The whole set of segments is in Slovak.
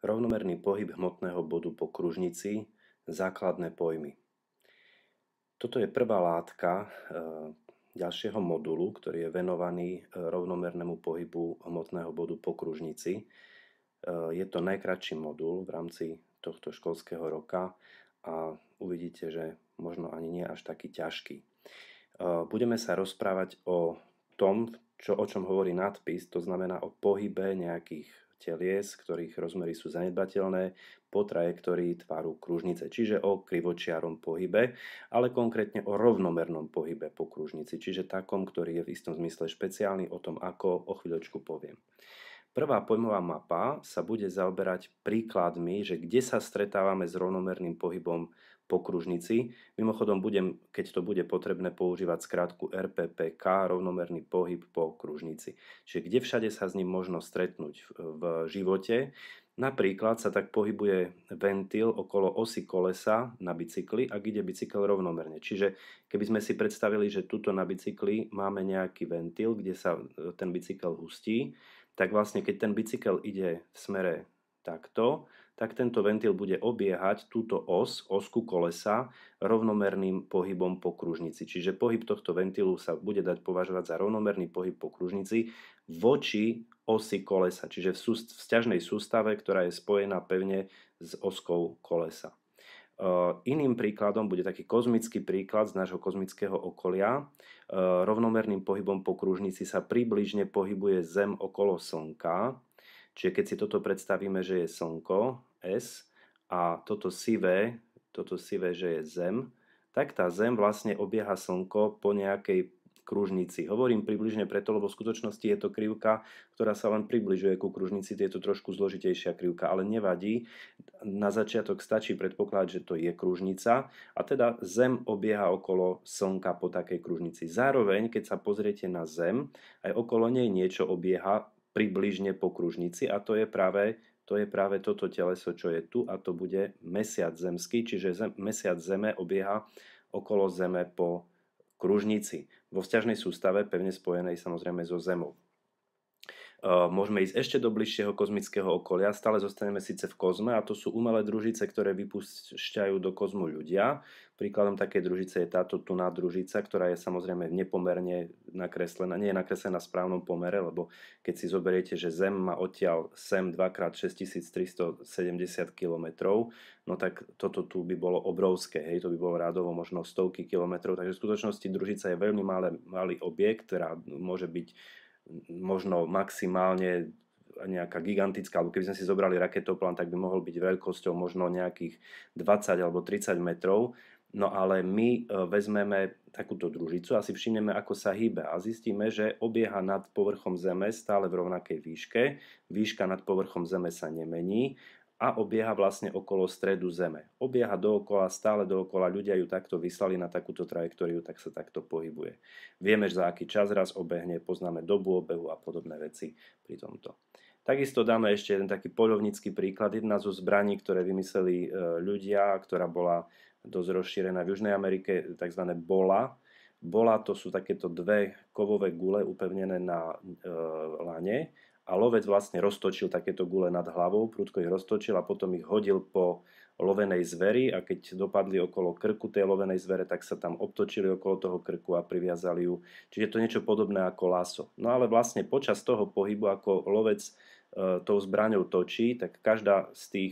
Rovnomerný pohyb hmotného bodu po kružnici, základné pojmy. Toto je prvá látka ďalšieho modulu, ktorý je venovaný rovnomernému pohybu hmotného bodu po kružnici. Je to najkratší modul v rámci tohto školského roka a uvidíte, že možno ani nie až taký ťažký. Budeme sa rozprávať o tom, o čom hovorí nadpis, to znamená o pohybe nejakých telies, ktorých rozmery sú zanedbateľné po trajektórii tvaru kružnice, čiže o krivočiarom pohybe, ale konkrétne o rovnomernom pohybe po kružnici, čiže takom, ktorý je v istom zmysle špeciálny, o tom ako o chvíľočku poviem. Prvá pojmová mapa sa bude zaoberať príkladmi, že kde sa stretávame s rovnomerným pohybom po kružnici. Mimochodom, keď to bude potrebné, používať skratku RPPK, rovnomerný pohyb po kružnici. Čiže kde všade sa s ním možno stretnúť v živote. Napríklad sa tak pohybuje ventil okolo osy kolesa na bicykli, ak ide bicykel rovnomerne. Čiže keby sme si predstavili, že tuto na bicykli máme nejaký ventil, kde sa ten bicykel hustí, tak vlastne keď ten bicykel ide v smere takto, tak tento ventil bude obiehať túto osku kolesa rovnomerným pohybom po kružnici. Čiže pohyb tohto ventilu sa bude dať považovať za rovnomerný pohyb po kružnici voči osi kolesa, čiže v sťažnej sústave, ktorá je spojená pevne s oskou kolesa. Iným príkladom bude taký kozmický príklad z nášho kozmického okolia. Rovnomerným pohybom po kružnici sa približne pohybuje Zem okolo Slnka. Čiže keď si toto predstavíme, že je Slnko, S, a toto sivé, že je Zem, tak tá Zem vlastne obieha Slnko po nejakej kružnici. Hovorím približne preto, lebo v skutočnosti je to krivka, ktorá sa len približuje ku kružnici, je to trošku zložitejšia krivka, ale nevadí. Na začiatok stačí predpokladať, že to je kružnica a teda Zem obieha okolo Slnka po takej kružnici. Zároveň, keď sa pozriete na Zem, aj okolo nej niečo obieha približne po kružnici a to je práve toto teleso, čo je tu, a to bude mesiac zemský, čiže mesiac Zeme obieha okolo Zeme po kružnici vo vzťažnej sústave, pevne spojenej samozrejme so Zemou. Môžeme ísť ešte do bližšieho kozmického okolia, stále zostaneme síce v kozme a to sú umelé družice, ktoré vypúšťajú do kozmu ľudia. Príkladom takej družice je táto tuná družica, ktorá je samozrejme nepomerne nakreslená, nie je nakreslená v správnom pomere, lebo keď si zoberiete, že Zem má odtiaľ sem 2x6370 km, no tak toto tu by bolo obrovské, hej, to by bolo rádovo možno stovky kilometrov, takže v skutočnosti družica je veľmi malý objekt, ktorá môže byť možno maximálne nejaká gigantická, alebo keby sme si zobrali raketoplán, tak by mohol byť veľkosťou možno nejakých 20 alebo 30 metrov. No ale my vezmeme takúto družicu a si všimneme, ako sa hýbe a zistíme, že obieha nad povrchom Zeme stále v rovnakej výške. Výška nad povrchom Zeme sa nemení a obieha vlastne okolo stredu Zeme. Obieha dookola, stále dookola, ľudia ju takto vyslali na takúto trajektóriu, tak sa takto pohybuje. Vieme, za aký čas raz obehne, poznáme dobu obehu a podobné veci pri tomto. Takisto dáme ešte jeden taký poľovnícky príklad. Jedna zo zbraní, ktoré vymysleli ľudia, ktorá bola dosť rozšírená v Južnej Amerike, tzv. bola. Bola to sú takéto dve kovové gule upevnené na lane, a lovec vlastne roztočil takéto gule nad hlavou, prudko ich roztočil a potom ich hodil po lovenej zveri a keď dopadli okolo krku tej lovenej zvere, tak sa tam obtočili okolo toho krku a priviazali ju. Čiže je to niečo podobné ako laso. No ale vlastne počas toho pohybu, ako lovec tou zbraňou točí, tak každá z tých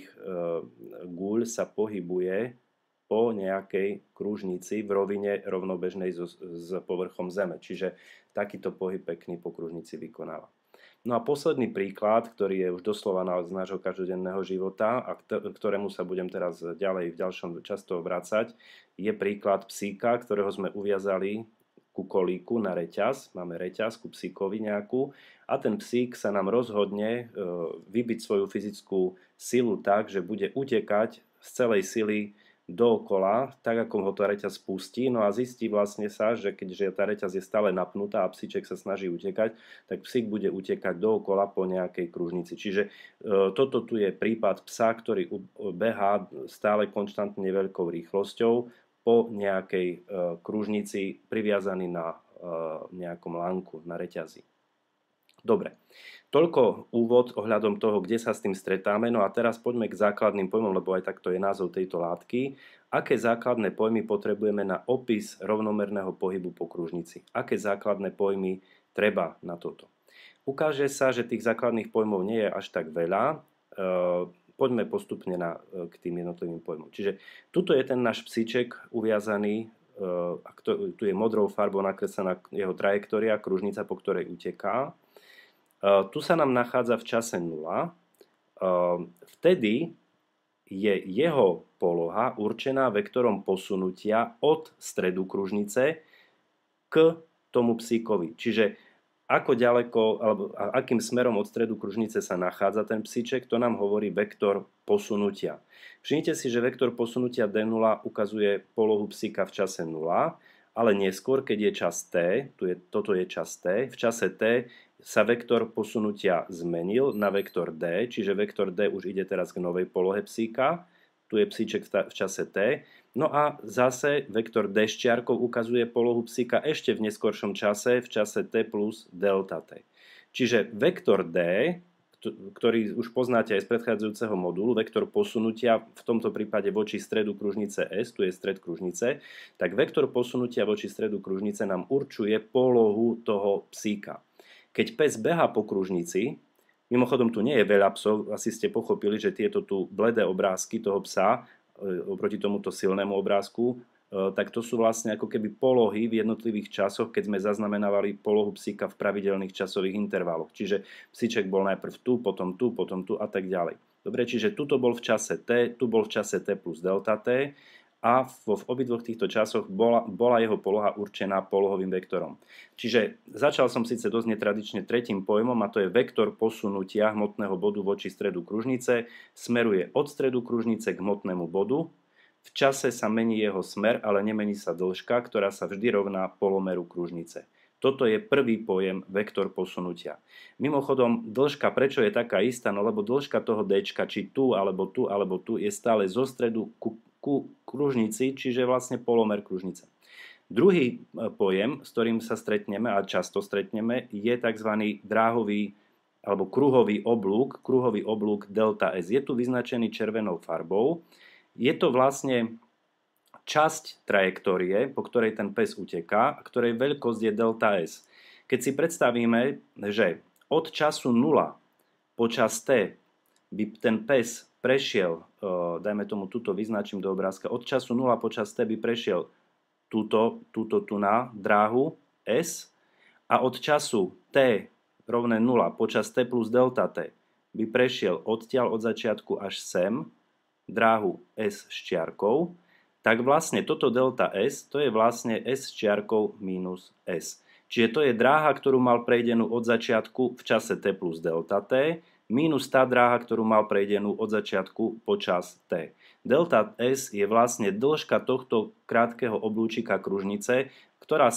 guľ sa pohybuje po nejakej kružnici v rovine rovnobežnej s povrchom Zeme. Čiže takýto pohyb pekný po kružnici vykonáva. No a posledný príklad, ktorý je už doslova z nášho každodenného života a ktorému sa budem teraz ďalej v ďalšom často vracať, je príklad psíka, ktorého sme uviazali ku kolíku na reťaz. Máme reťaz ku psíkovi nejakú a ten psík sa nám rozhodne vybiť svoju fyzickú silu tak, že bude utekať z celej sily dookola, tak ako ho tá reťaz spustí, no a zistí vlastne sa, že keďže tá reťaz je stále napnutá a psíček sa snaží utekať, tak psík bude utekať dookola po nejakej kružnici. Čiže toto tu je prípad psa, ktorý behá stále konštantne veľkou rýchlosťou po nejakej kružnici priviazaný na nejakom lánku, na reťazi. Dobre, toľko úvod ohľadom toho, kde sa s tým stretáme. No a teraz poďme k základným pojmom, lebo aj takto je názov tejto látky. Aké základné pojmy potrebujeme na opis rovnomerného pohybu po kružnici? Aké základné pojmy treba na toto? Ukáže sa, že tých základných pojmov nie je až tak veľa. Poďme postupne k tým jednotlivým pojmom. Čiže tuto je ten náš psíček uviazaný, tu je modrou farbou nakreslená jeho trajektória, kružnica, po ktorej uteká. Tu sa nám nachádza v čase 0. Vtedy je jeho poloha určená vektorom posunutia od stredu kružnice k tomu psíkovi. Čiže ako ďaleko, alebo akým smerom od stredu kružnice sa nachádza ten psíček, to nám hovorí vektor posunutia. Všimnite si, že vektor posunutia D0 ukazuje polohu psíka v čase 0, ale neskôr, keď je čas T, toto je čas T, v čase T sa vektor posunutia zmenil na vektor D, čiže vektor D už ide teraz k novej polohe psíka. Tu je psíček v čase T. No a zase vektor D ščiarkou ukazuje polohu psíka ešte v neskoršom čase, v čase T plus delta T. Čiže vektor D, ktorý už poznáte aj z predchádzajúceho modulu, vektor posunutia v tomto prípade voči stredu kružnice S, tu je stred kružnice, tak vektor posunutia voči stredu kružnice nám určuje polohu toho psíka. Keď pes behá po kružnici, mimochodom tu nie je veľa psov, asi ste pochopili, že tieto tu bledé obrázky toho psa, oproti tomuto silnému obrázku, tak to sú vlastne ako keby polohy v jednotlivých časoch, keď sme zaznamenávali polohu psíka v pravidelných časových intervaloch. Čiže psíček bol najprv tu, potom tu a tak ďalej. Dobre, čiže tuto bol v čase T, tu bol v čase T plus delta T, a v obidvoch týchto časoch bola jeho poloha určená polohovým vektorom. Čiže začal som síce dosť netradične tretím pojmom, a to je vektor posunutia hmotného bodu voči stredu kružnice, smeruje od stredu kružnice k hmotnému bodu. V čase sa mení jeho smer, ale nemení sa dĺžka, ktorá sa vždy rovná polomeru kružnice. Toto je prvý pojem vektor posunutia. Mimochodom, dĺžka prečo je taká istá? No lebo dĺžka toho D, či tu, alebo tu, je stále zo stredu ku kružnici, čiže vlastne polomer kružnice. Druhý pojem, s ktorým sa stretneme a často stretneme, je tzv. Dráhový alebo kruhový oblúk delta S. Je tu vyznačený červenou farbou. Je to vlastne časť trajektórie, po ktorej ten pes uteká, a ktorej veľkosť je delta S. Keď si predstavíme, že od času 0 po čas T by ten pes prešiel, dajme tomu, tuto vyznačím do obrázka, od času 0 po čas T by prešiel túto tu na dráhu S a od času T rovné 0 po čas T plus delta T by prešiel odtiaľ od začiatku až sem dráhu S s čiarkou, tak vlastne toto delta S, to je vlastne S s čiarkou minus S. Čiže to je dráha, ktorú mal prejdenú od začiatku v čase T plus delta T, minus tá dráha, ktorú mal prejdenú od začiatku počas T. Delta S je vlastne dĺžka tohto krátkeho oblúčika kružnice, ktorá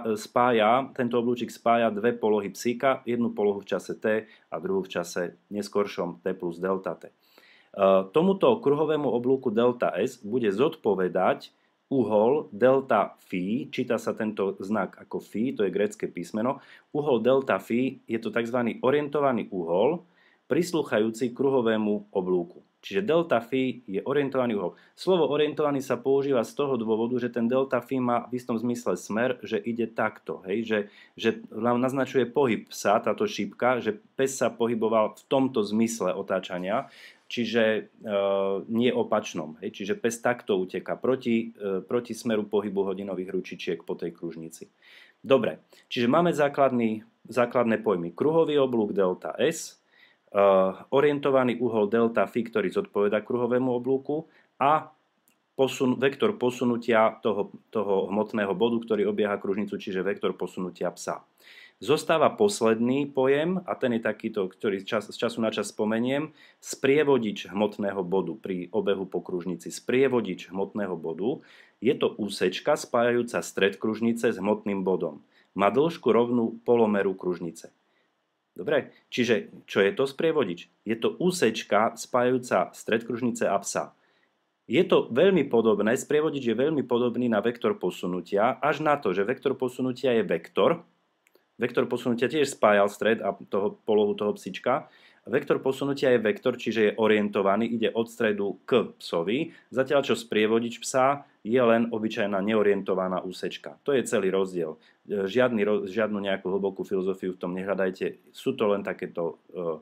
tento oblúčik spája dve polohy psíka, jednu polohu v čase T a druhú v čase neskoršom T plus delta T. Tomuto kruhovému oblúku delta S bude zodpovedať uhol delta phi, číta sa tento znak ako phi, to je grécke písmeno. Uhol delta phi je to tzv. Orientovaný uhol, prislúchajúci kruhovému oblúku. Čiže delta phi je orientovaný uhol. Slovo orientovaný sa používa z toho dôvodu, že ten delta phi má v istom zmysle smer, že ide takto. Hej? Že nám naznačuje pohyb psa, táto šípka, že pes sa pohyboval v tomto zmysle otáčania, čiže nie opačnom. Hej? Čiže pes takto uteká proti smeru pohybu hodinových ručičiek po tej kružnici. Dobre, čiže máme základné pojmy. Kruhový oblúk delta S, orientovaný uhol delta phi, ktorý zodpovedá kruhovému oblúku, a vektor posunutia toho hmotného bodu, ktorý obieha kružnicu, čiže vektor posunutia psa. Zostáva posledný pojem, a ten je takýto, ktorý z času na čas spomeniem, sprievodič hmotného bodu pri obehu po kružnici. Sprievodič hmotného bodu je to úsečka spájajúca stred kružnice s hmotným bodom. Má dĺžku rovnú polomeru kružnice. Dobre, čiže čo je to sprievodič? Je to úsečka spájajúca stred kružnice a psa. Je to veľmi podobné, sprievodič je veľmi podobný na vektor posunutia, až na to, že vektor posunutia je vektor, Vektor posunutia tiež spájal stred a polohu toho psička. Vektor posunutia je vektor, čiže je orientovaný, ide od stredu k psovi, zatiaľ čo sprievodič psa je len obyčajná neorientovaná úsečka. To je celý rozdiel. Žiadnu nejakú hlbokú filozofiu v tom nehľadajte, sú to len takéto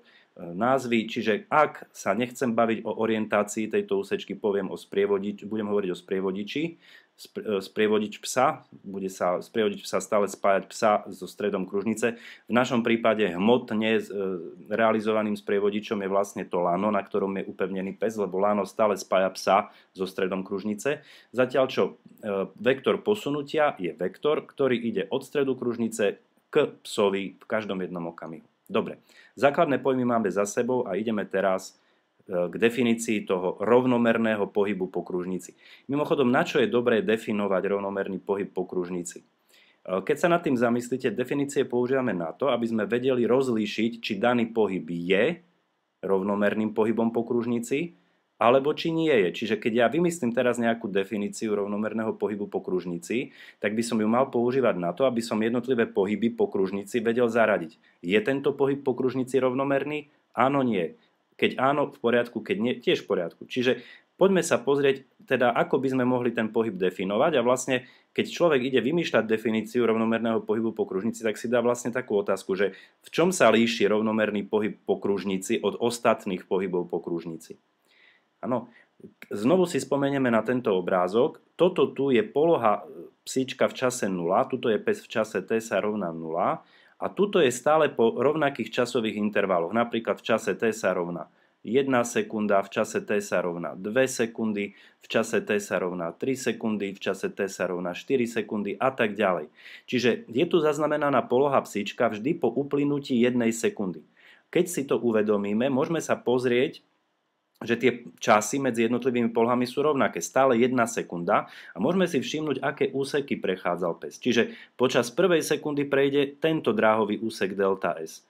názvy, čiže ak sa nechcem baviť o orientácii tejto úsečky, budem hovoriť o sprievodiči. Sprievodič psa, bude sa sprievodič psa stále spájať psa so stredom kružnice. V našom prípade hmotne realizovaným sprievodičom je vlastne to lano, na ktorom je upevnený pes, lebo lano stále spája psa so stredom kružnice. Zatiaľ čo vektor posunutia je vektor, ktorý ide od stredu kružnice k psovi v každom jednom okamihu. Dobre, základné pojmy máme za sebou a ideme teraz k definícii toho rovnomerného pohybu po kružnici. Mimochodom, na čo je dobré definovať rovnomerný pohyb po kružnici? Keď sa nad tým zamyslíte, definície používame na to, aby sme vedeli rozlíšiť, či daný pohyb je rovnomerným pohybom po kružnici, alebo či nie je. Čiže keď ja vymyslím teraz nejakú definíciu rovnomerného pohybu po kružnici, tak by som ju mal používať na to, aby som jednotlivé pohyby po kružnici vedel zaradiť. Je tento pohyb po kružnici rovnomerný? Áno, nie. Keď áno, v poriadku, keď nie, tiež v poriadku. Čiže poďme sa pozrieť, teda ako by sme mohli ten pohyb definovať a vlastne, keď človek ide vymýšľať definíciu rovnomerného pohybu po kružnici, tak si dá vlastne takú otázku, že v čom sa líši rovnomerný pohyb po kružnici od ostatných pohybov po kružnici. Áno, znovu si spomenieme na tento obrázok. Toto tu je poloha psíčka v čase 0, tuto je pes v čase t sa rovná 0 a tuto je stále po rovnakých časových intervaloch. Napríklad v čase t sa rovná 1 sekunda, v čase t sa rovná 2 sekundy, v čase t sa rovná 3 sekundy, v čase t sa rovná 4 sekundy a tak ďalej. Čiže je tu zaznamenaná poloha psíčka vždy po uplynutí 1 sekundy. Keď si to uvedomíme, môžeme sa pozrieť, že tie časy medzi jednotlivými polohami sú rovnaké, stále 1 sekunda a môžeme si všimnúť, aké úseky prechádzal pes. Čiže počas prvej sekundy prejde tento dráhový úsek delta S.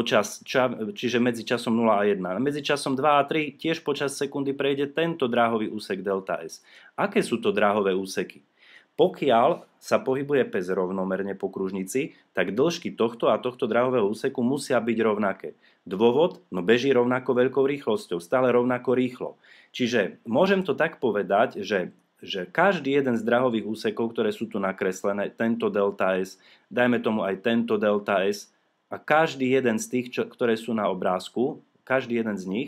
Čiže medzi časom 0 a 1. Medzi časom 2 a 3 tiež počas sekundy prejde tento dráhový úsek delta S. Aké sú to dráhové úseky? Pokiaľ sa pohybuje pes rovnomerne po kružnici, tak dĺžky tohto a tohto dráhového úseku musia byť rovnaké. Dôvod? No beží rovnako veľkou rýchlosťou, stále rovnako rýchlo. Čiže môžem to tak povedať, že každý jeden z dráhových úsekov, ktoré sú tu nakreslené, tento delta S, dajme tomu aj tento delta S, a každý jeden z tých, ktoré sú na obrázku, každý jeden z nich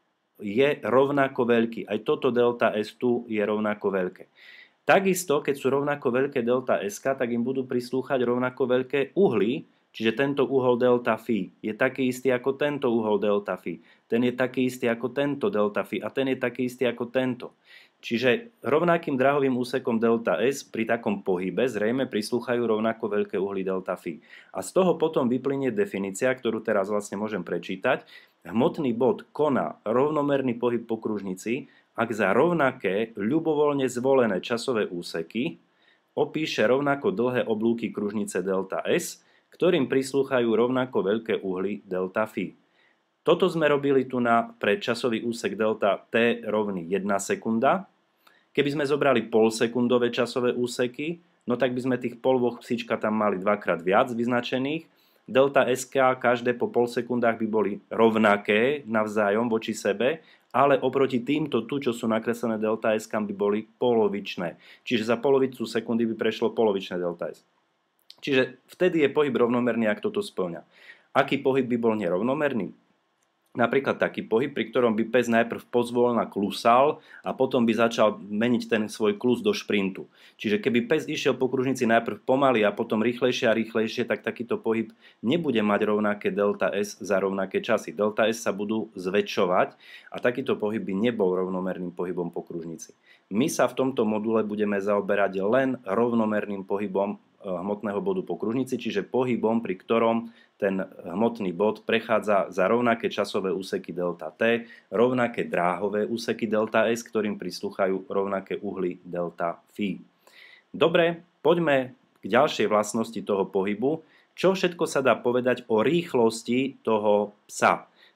je rovnako veľký. Aj toto delta S tu je rovnako veľké. Takisto, keď sú rovnako veľké delta S, tak im budú prislúchať rovnako veľké uhly, čiže tento uhol delta phi je taký istý ako tento uhol delta phi, ten je taký istý ako tento delta phi a ten je taký istý ako tento. Čiže rovnakým dráhovým úsekom delta S pri takom pohybe zrejme prislúchajú rovnako veľké uhly delta phi. A z toho potom vyplynie definícia, ktorú teraz vlastne môžem prečítať. Hmotný bod koná rovnomerný pohyb po kružnici, ak za rovnaké ľubovoľne zvolené časové úseky opíše rovnako dlhé oblúky kružnice delta S, ktorým prislúchajú rovnako veľké uhly delta phi. Toto sme robili tu pre časový úsek delta t rovný 1 sekunda. Keby sme zobrali polsekundové časové úseky, no tak by sme tých polôch psíčka tam mali dvakrát viac vyznačených. Delta SK každé po pol sekundách by boli rovnaké navzájom voči sebe, ale oproti týmto tu, čo sú nakreslené delta S, by boli polovičné. Čiže za polovicu sekundy by prešlo polovičné delta S. Čiže vtedy je pohyb rovnomerný, ak toto spĺňa. Aký pohyb by bol nerovnomerný? Napríklad taký pohyb, pri ktorom by pes najprv pozvolna klusal a potom by začal meniť ten svoj klus do šprintu. Čiže keby pes išiel po kružnici najprv pomaly a potom rýchlejšie a rýchlejšie, tak takýto pohyb nebude mať rovnaké delta S za rovnaké časy. Delta S sa budú zväčšovať a takýto pohyb by nebol rovnomerným pohybom po kružnici. My sa v tomto module budeme zaoberať len rovnomerným pohybom hmotného bodu po kružnici, čiže pohybom, pri ktorom ten hmotný bod prechádza za rovnaké časové úseky delta t, rovnaké dráhové úseky delta s, ktorým prislúchajú rovnaké uhly delta phi. Dobre, poďme k ďalšej vlastnosti toho pohybu. Čo všetko sa dá povedať o rýchlosti toho psa?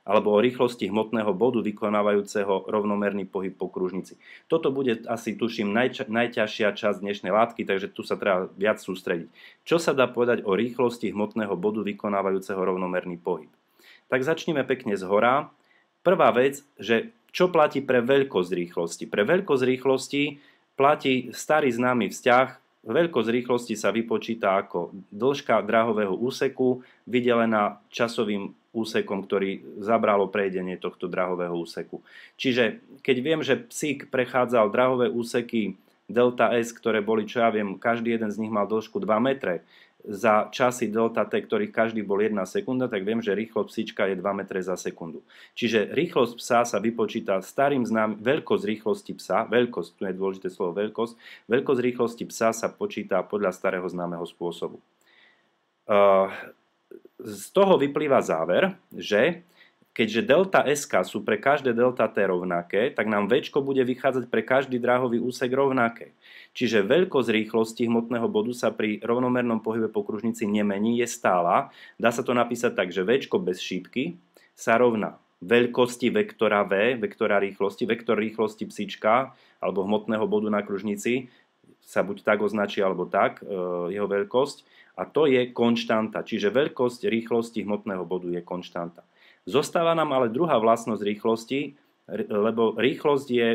alebo o rýchlosti hmotného bodu vykonávajúceho rovnomerný pohyb po kružnici. Toto bude asi, tuším, najťažšia časť dnešnej látky, takže tu sa treba viac sústrediť. Čo sa dá povedať o rýchlosti hmotného bodu vykonávajúceho rovnomerný pohyb? Tak začneme pekne zhora. Prvá vec, že čo platí pre veľkosť rýchlosti? Pre veľkosť rýchlosti platí starý známy vzťah. Veľkosť rýchlosti sa vypočíta ako dĺžka dráhového úseku vydelená časovým úsekom, ktorý zabralo prejdenie tohto dráhového úseku. Čiže keď viem, že psík prechádzal dráhové úseky delta S, ktoré boli, čo ja viem, každý jeden z nich mal dĺžku 2 metre, za časy delta T, ktorých každý bol 1 sekunda, tak viem, že rýchlosť psíčka je 2 metre za sekundu. Čiže rýchlosť psa sa vypočíta starým známym, veľkosť rýchlosti psa, veľkosť, tu je dôležité slovo veľkosť rýchlosti psa sa počíta podľa starého známeho spôsobu. Z toho vyplýva záver, že keďže delta SK sú pre každé delta T rovnaké, tak nám V bude vychádzať pre každý dráhový úsek rovnaké. Čiže veľkosť rýchlosti hmotného bodu sa pri rovnomernom pohybe po kružnici nemení, je stála. Dá sa to napísať tak, že V bez šípky sa rovná veľkosti vektora V, vektora rýchlosti, vektor rýchlosti psíčka alebo hmotného bodu na kružnici sa buď tak označí alebo tak, jeho veľkosť. A to je konštanta, čiže veľkosť rýchlosti hmotného bodu je konštanta. Zostáva nám ale druhá vlastnosť rýchlosti, lebo rýchlosť je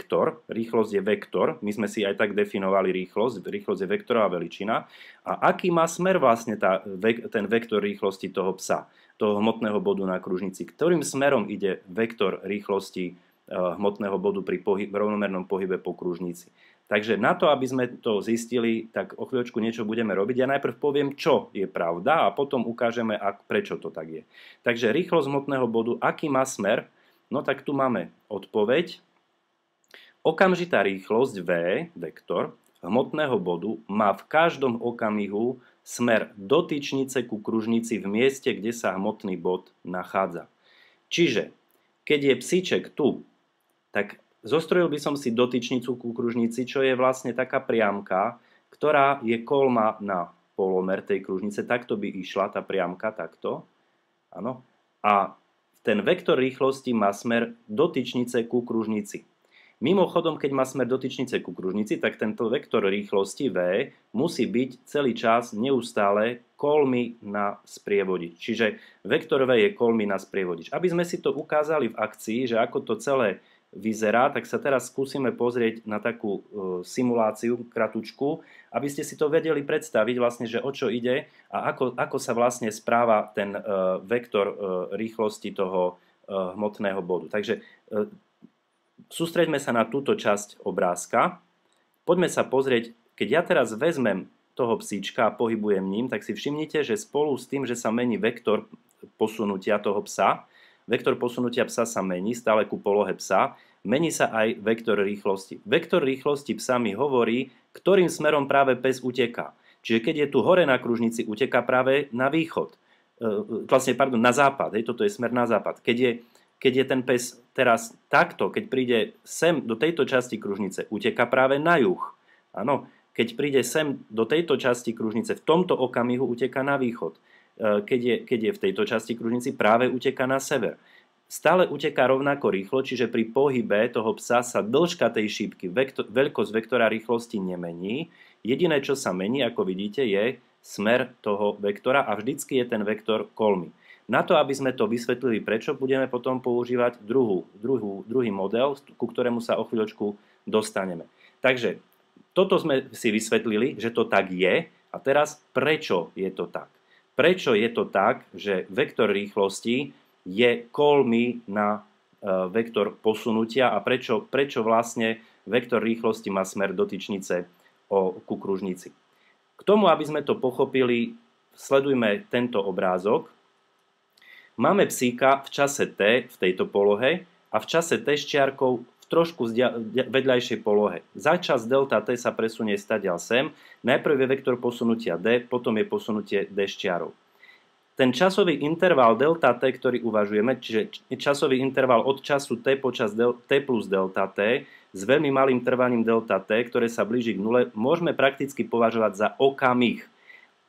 vektor, my sme si aj tak definovali rýchlosť je vektorová veličina. A aký má smer vlastne ten vektor rýchlosti toho psa, toho hmotného bodu na kružnici? Ktorým smerom ide vektor rýchlosti hmotného bodu pri rovnomernom pohybe po kružnici? Takže na to, aby sme to zistili, tak o chvíľočku niečo budeme robiť. Ja najprv poviem, čo je pravda a potom ukážeme, prečo to tak je. Takže rýchlosť hmotného bodu, aký má smer? No tak tu máme odpoveď. Okamžitá rýchlosť V, vektor, hmotného bodu má v každom okamihu smer dotyčnice ku kružnici v mieste, kde sa hmotný bod nachádza. Čiže, keď je psíček tu, tak zostrojil by som si dotyčnicu ku kružnici, čo je vlastne taká priamka, ktorá je kolma na polomer tej kružnice. Takto by išla tá priamka, takto. Áno. A ten vektor rýchlosti má smer dotyčnice ku kružnici. Mimochodom, keď má smer dotyčnice ku kružnici, tak tento vektor rýchlosti V musí byť celý čas neustále kolmy na sprievodič. Čiže vektor V je kolmy na sprievodič. Aby sme si to ukázali v akcii, že ako to celé vyzerá, tak sa teraz skúsime pozrieť na takú simuláciu kratučku, aby ste si to vedeli predstaviť vlastne, že o čo ide a ako sa vlastne správa ten vektor rýchlosti toho hmotného bodu. Takže sústreďme sa na túto časť obrázka. Poďme sa pozrieť, keď ja teraz vezmem toho psíčka a pohybujem ním, tak si všimnite, že spolu s tým, že sa mení vektor posunutia toho psa, vektor posunutia psa sa mení stále ku polohe psa, mení sa aj vektor rýchlosti. Vektor rýchlosti psa mi hovorí, ktorým smerom práve pes uteká. Čiže keď je tu hore na kružnici, uteká práve na východ. Na západ. Toto je smer na západ. Keď je ten pes teraz takto, keď príde sem do tejto časti kružnice, uteká práve na juh. Áno, keď príde sem do tejto časti kružnice, v tomto okamihu uteká na východ. Keď je v tejto časti kružnici, práve uteká na sever. Stále uteká rovnako rýchlo, čiže pri pohybe toho psa sa dĺžka tej šípky, veľkosť vektora rýchlosti nemení. Jediné, čo sa mení, ako vidíte, je smer toho vektora a vždycky je ten vektor kolmy. Na to, aby sme to vysvetlili prečo, budeme potom používať druhý model, ku ktorému sa o chvíľočku dostaneme. Takže toto sme si vysvetlili, že to tak je a teraz prečo je to tak? Prečo je to tak, že vektor rýchlosti je kolmy na vektor posunutia a prečo vlastne vektor rýchlosti má smer dotyčnice ku kružnici. K tomu, aby sme to pochopili, sledujme tento obrázok. Máme psíka v čase T v tejto polohe a v čase T s čiarkou v trošku vedľajšej polohe. Za čas delta T sa presunie stadiaľ sem. Najprv je vektor posunutia D, potom je posunutie D s čiarou. Ten časový interval delta T, ktorý uvažujeme, čiže časový interval od času T počas T plus delta T s veľmi malým trvaním delta T, ktoré sa blíži k nule, môžeme prakticky považovať za okamih.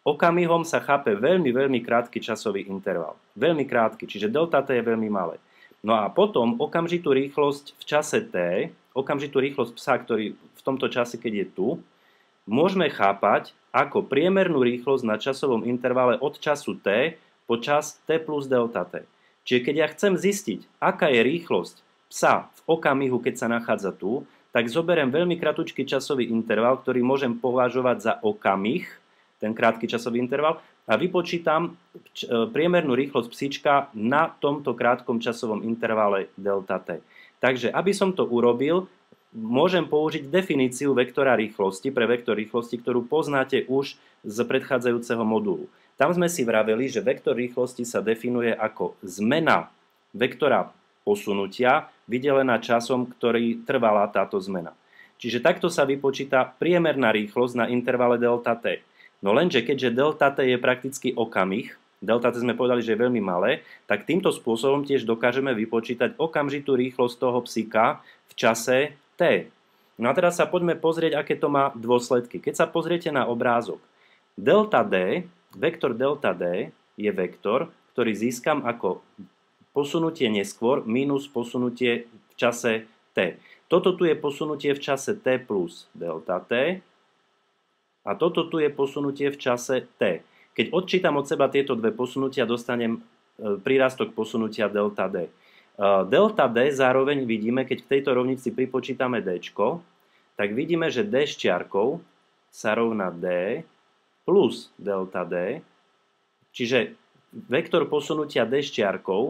Okamihom sa chápe veľmi, veľmi krátky časový interval. Veľmi krátky, čiže delta t je veľmi malé. No a potom okamžitú rýchlosť v čase t, okamžitú rýchlosť psa, ktorý v tomto čase, keď je tu, môžeme chápať ako priemernú rýchlosť na časovom intervale od času t po čas t plus delta t. Čiže keď ja chcem zistiť, aká je rýchlosť psa v okamihu, keď sa nachádza tu, tak zoberiem veľmi kratučký časový interval, ktorý môžem považovať za okamih, ten krátky časový interval, a vypočítam priemernú rýchlosť psíčka na tomto krátkom časovom intervale delta t. Takže, aby som to urobil, môžem použiť definíciu vektora rýchlosti pre vektor rýchlosti, ktorú poznáte už z predchádzajúceho modulu. Tam sme si vraveli, že vektor rýchlosti sa definuje ako zmena vektora posunutia vydelená časom, ktorý trvala táto zmena. Čiže takto sa vypočíta priemerná rýchlosť na intervale delta t. No lenže keďže delta t je prakticky okamih, delta t sme povedali, že je veľmi malé, tak týmto spôsobom tiež dokážeme vypočítať okamžitú rýchlosť toho psíka v čase t. No a teraz sa poďme pozrieť, aké to má dôsledky. Keď sa pozriete na obrázok, delta d, vektor delta d je vektor, ktorý získam ako posunutie neskôr minus posunutie v čase t. Toto tu je posunutie v čase t plus delta t a toto tu je posunutie v čase t. Keď odčítam od seba tieto dve posunutia, dostanem prírastok posunutia delta d. Delta d zároveň vidíme, keď v tejto rovnici pripočítame d, tak vidíme, že d ščiarkou sa rovná d plus delta d, čiže vektor posunutia d ščiarkou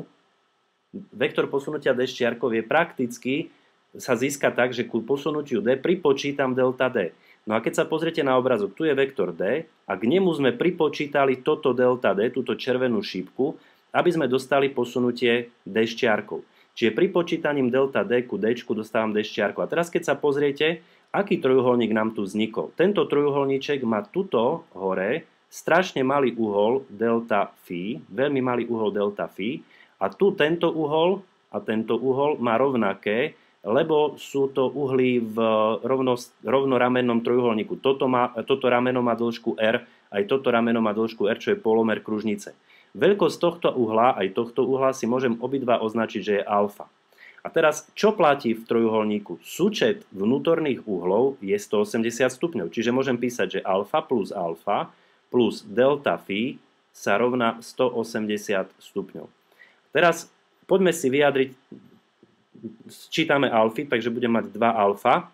je prakticky sa získa tak, že ku posunutiu d pripočítam delta d. No a keď sa pozriete na obrázok, tu je vektor d a k nemu sme pripočítali toto delta d, túto červenú šípku, aby sme dostali posunutie d ščiarkou. Čiže pripočítaním delta d ku d dostávam d ščiarkou. A teraz keď sa pozriete, aký trojuholník nám tu vznikol. Tento trojuholníček má tuto hore strašne malý uhol delta phi, veľmi malý uhol delta phi, a tu tento uhol a tento uhol má rovnaké, lebo sú to uhlí v rovnoramennom trojuholníku. Toto rameno má dĺžku r, aj toto rameno má dĺžku r, čo je polomer kružnice. Veľkosť tohto uhla, aj tohto uhla si môžem obidva označiť, že je alfa. A teraz, čo platí v trojuholníku? Súčet vnútorných uhlov je 180 stupňov, čiže môžem písať, že alfa plus delta phi sa rovná 180 stupňov. Teraz poďme si vyjadriť, sčítame alfy, takže budem mať 2 alfa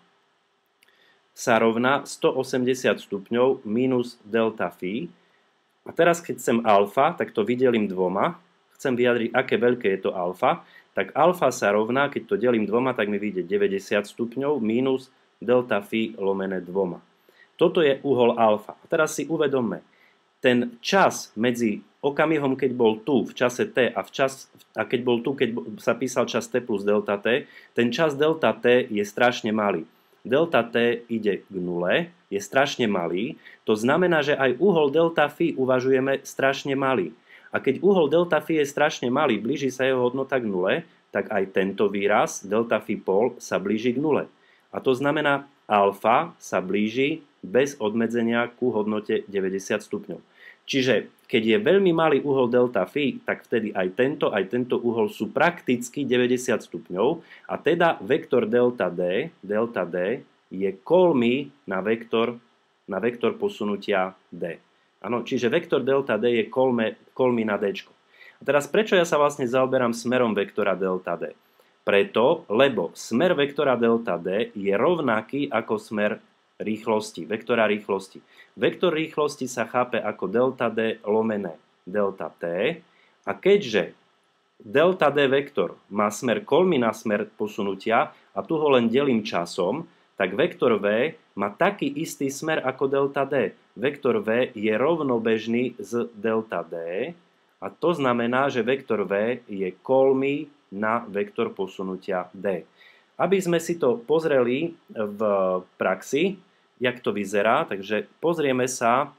sa rovná 180 stupňov minus delta phi. A teraz, keď chcem alfa, tak to vydelím dvoma. Chcem vyjadriť, aké veľké je to alfa. Tak alfa sa rovná, keď to delím dvoma, tak mi vyjde 90 stupňov minus delta phi lomené dvoma. Toto je uhol alfa. A teraz si uvedomme, ten čas medzi okamihom, keď bol tu v čase t a keď bol tu, keď sa písal čas t plus delta t, ten čas delta t je strašne malý. Delta t ide k nule, je strašne malý, to znamená, že aj uhol delta phi uvažujeme strašne malý. A keď uhol delta phi je strašne malý, blíži sa jeho hodnota k nule, tak aj tento výraz delta phi pol sa blíži k nule. A to znamená, alfa sa blíži bez obmedzenia ku hodnote 90 stupňov. Čiže keď je veľmi malý uhol delta phi, tak vtedy aj tento uhol sú prakticky 90 stupňov a teda vektor delta d je kolmý na vektor posunutia d. Ano, čiže vektor delta d je kolmý na d. A teraz prečo ja sa vlastne zaoberám smerom vektora delta d? Preto, lebo smer vektora delta d je rovnaký ako smer rýchlosti, vektora rýchlosti. Vektor rýchlosti sa chápe ako delta d lomené delta t a keďže delta d vektor má smer kolmy na smer posunutia a tu ho len delím časom, tak vektor v má taký istý smer ako delta d. Vektor v je rovnobežný z delta d a to znamená, že vektor v je kolmý na vektor posunutia d. Aby sme si to pozreli v praxi, jak to vyzerá, takže pozrieme sa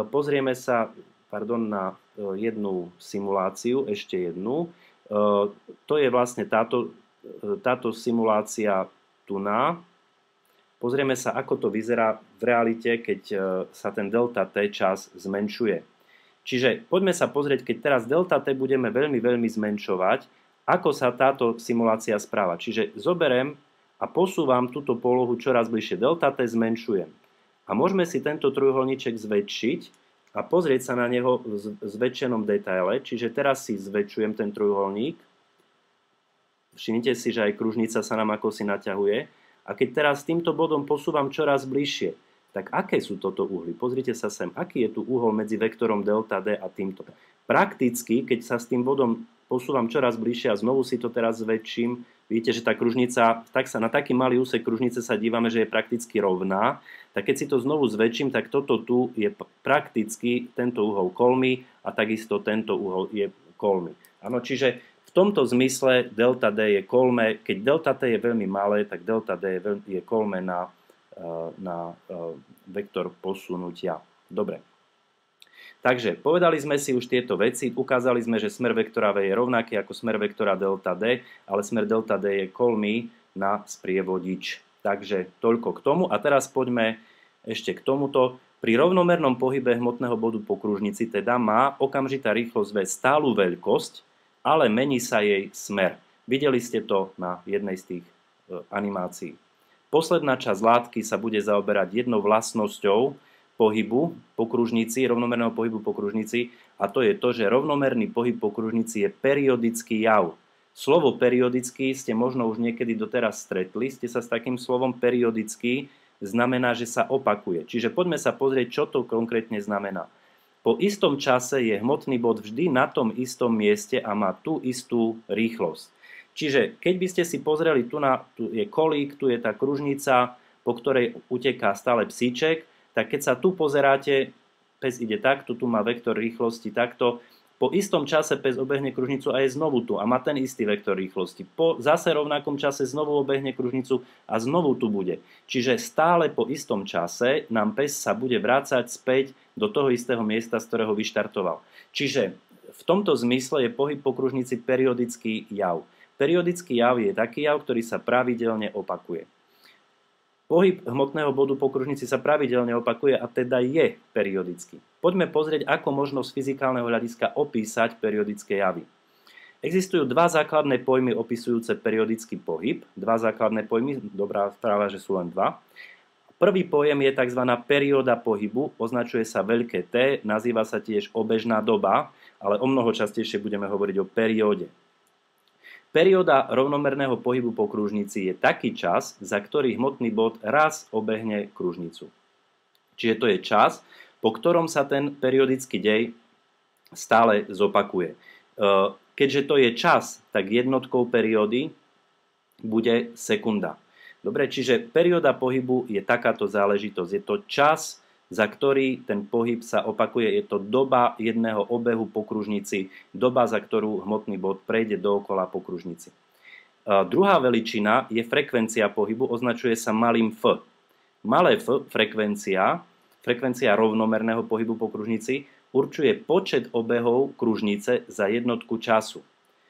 na jednu simuláciu, ešte jednu. To je vlastne táto simulácia tu na. Pozrieme sa, ako to vyzerá v realite, keď sa ten delta t čas zmenšuje. Čiže poďme sa pozrieť, keď teraz delta t budeme veľmi zmenšovať, ako sa táto simulácia správa. Čiže zoberiem a posúvam túto polohu čoraz bližšie. Delta t zmenšujem. A môžeme si tento trojuholníček zväčšiť a pozrieť sa na neho v zväčšenom detaile. Čiže teraz si zväčšujem ten trojuholník. Všimnite si, že aj kružnica sa nám ako si naťahuje. A keď teraz týmto bodom posúvam čoraz bližšie, tak aké sú toto uhly? Pozrite sa sem, aký je tu uhol medzi vektorom delta d a týmto. Prakticky, keď sa s tým bodom posúvam čoraz bližšie a znovu si to teraz zväčším, vidíte, že tá kružnica, tak sa na taký malý úsek kružnice sa dívame, že je prakticky rovná. Tak keď si to znovu zväčším, tak toto tu je prakticky tento uhol kolmy a takisto tento uhol je kolmy. Áno, čiže v tomto zmysle delta d je kolme. Keď delta t je veľmi malé, tak delta d je kolme na vektor posunutia. Dobre. Takže povedali sme si už tieto veci, ukázali sme, že smer vektora v je rovnaký ako smer vektora delta d, ale smer delta d je kolmý na sprievodič. Takže toľko k tomu. A teraz poďme ešte k tomuto. Pri rovnomernom pohybe hmotného bodu po kružnici teda má okamžitá rýchlosť v stálu veľkosť, ale mení sa jej smer. Videli ste to na jednej z tých animácií. Posledná časť látky sa bude zaoberať jednou vlastnosťou pohybu po kružnici, rovnomerného pohybu po kružnici, a to je to, že rovnomerný pohyb po kružnici je periodický jav. Slovo periodický ste možno už niekedy doteraz stretli, ste sa s takým slovom periodický, znamená, že sa opakuje. Čiže poďme sa pozrieť, čo to konkrétne znamená. Po istom čase je hmotný bod vždy na tom istom mieste a má tú istú rýchlosť. Čiže keď by ste si pozreli, tu je kolík, tu je tá kružnica, po ktorej uteká stále psíček, tak keď sa tu pozeráte, pes ide takto, tu má vektor rýchlosti takto, po istom čase pes obehne kružnicu a je znovu tu a má ten istý vektor rýchlosti. Po zase rovnakom čase znovu obehne kružnicu a znovu tu bude. Čiže stále po istom čase nám pes sa bude vrácať späť do toho istého miesta, z ktorého vyštartoval. Čiže v tomto zmysle je pohyb po kružnici periodický jav. Periodický jav je taký jav, ktorý sa pravidelne opakuje. Pohyb hmotného bodu po kružnici sa pravidelne opakuje a teda je periodický. Poďme pozrieť, ako možno z fyzikálneho hľadiska opísať periodické javy. Existujú dva základné pojmy opisujúce periodický pohyb. Dva základné pojmy, dobrá správa, že sú len dva. Prvý pojem je tzv. Perióda pohybu, označuje sa veľké T, nazýva sa tiež obežná doba, ale o mnoho častejšie budeme hovoriť o perióde. Perióda rovnomerného pohybu po kružnici je taký čas, za ktorý hmotný bod raz obehne kružnicu. Čiže to je čas, po ktorom sa ten periodický dej stále zopakuje. Keďže to je čas, tak jednotkou periódy bude sekunda. Dobre, čiže perióda pohybu je takáto záležitosť. Je to čas, za ktorý ten pohyb sa opakuje. Je to doba jedného obehu po kružnici, doba, za ktorú hmotný bod prejde dookola po kružnici. Druhá veličina je frekvencia pohybu, označuje sa malým f. Malé f, frekvencia rovnomerného pohybu po kružnici, určuje počet obehov kružnice za jednotku času.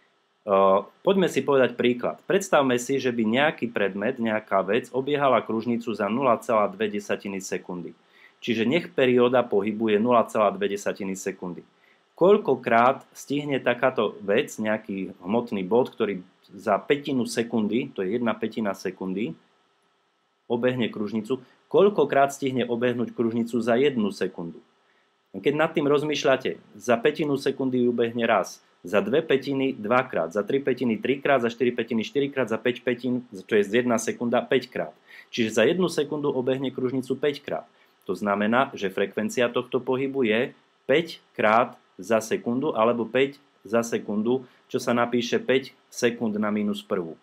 Poďme si povedať príklad. Predstavme si, že by nejaký predmet, nejaká vec obiehala kružnicu za 0,2 sekundy. Čiže nech perióda pohybu je 0,2 sekundy. Koľkokrát stihne takáto vec, nejaký hmotný bod, ktorý za pätinu sekundy, to je 1/5 sekundy, obehne kružnicu, koľkokrát stihne obehnúť kružnicu za 1 sekundu. Keď nad tým rozmýšľate, za pätinu sekundy ju ubehne raz, za 2/5 dvakrát, za 3/5 trikrát, za 4/5 4krát, za 5/5, to je 1 sekunda, 5 krát. Čiže za 1 sekundu obehne kružnicu 5 krát. To znamená, že frekvencia tohto pohybu je 5 krát za sekundu alebo 5 za sekundu, čo sa napíše 5 sekúnd na minus prvú.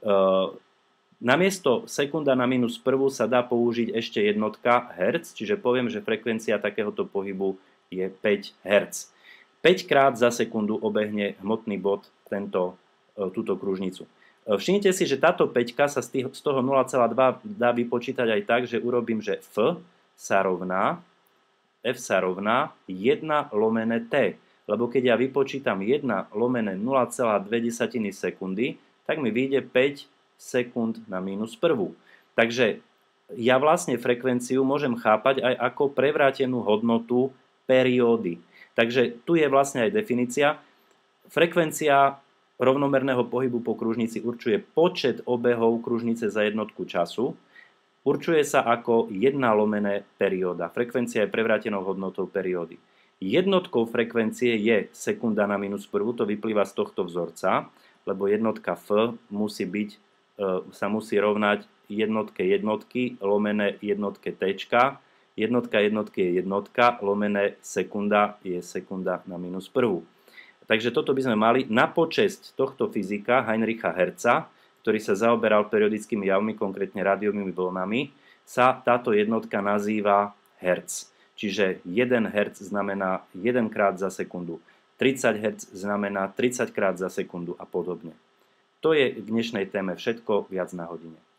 Namiesto sekunda na minus prvú sa dá použiť ešte jednotka hertz, čiže poviem, že frekvencia takéhoto pohybu je 5 hertz. 5 krát za sekundu obehne hmotný bod túto kružnicu. Všimnite si, že táto 5 sa z toho 0,2 dá vypočítať aj tak, že urobím, že F sa rovná 1/t. Lebo keď ja vypočítam 1/0,2 sekundy, tak mi vyjde 5 sekúnd na minus prvú. Takže ja vlastne frekvenciu môžem chápať aj ako prevrátenú hodnotu periódy. Takže tu je vlastne aj definícia. Frekvencia rovnomerného pohybu po kružnici určuje počet obehov kružnice za jednotku času. Určuje sa ako 1 lomené perióda. Frekvencia je prevrátenou hodnotou periódy. Jednotkou frekvencie je sekunda na minus prvú, to vyplýva z tohto vzorca, lebo jednotka f sa musí rovnať jednotke jednotky lomené jednotke t. Jednotka jednotky je jednotka, lomené sekunda je sekunda na minus prvú. Takže toto by sme mali na počesť tohto fyzika Heinricha Hertza, ktorý sa zaoberal periodickými javmi, konkrétne rádiovými vlnami, sa táto jednotka nazýva Hertz. Čiže 1 Hz znamená 1 krát za sekundu, 30 Hz znamená 30 krát za sekundu a podobne. To je k dnešnej téme všetko, viac na hodine.